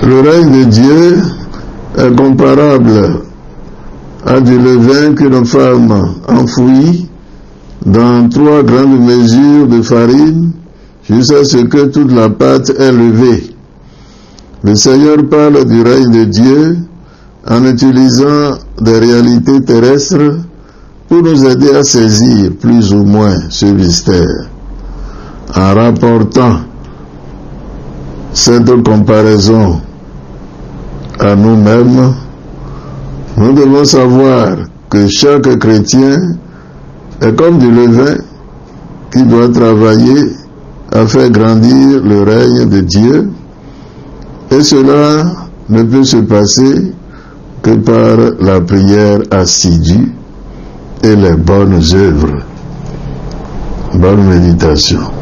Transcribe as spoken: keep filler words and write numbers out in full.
Le règne de Dieu est comparable à du levain qu'une femme enfouit dans trois grandes mesures de farine jusqu'à ce que toute la pâte est levée. Le Seigneur parle du règne de Dieu en utilisant des réalités terrestres pour nous aider à saisir plus ou moins ce mystère. En rapportant cette comparaison à nous-mêmes, nous devons savoir que chaque chrétien est comme du levain qui doit travailler à faire grandir le règne de Dieu, et cela ne peut se passer que par la prière assidue et les bonnes œuvres. Bonne méditation.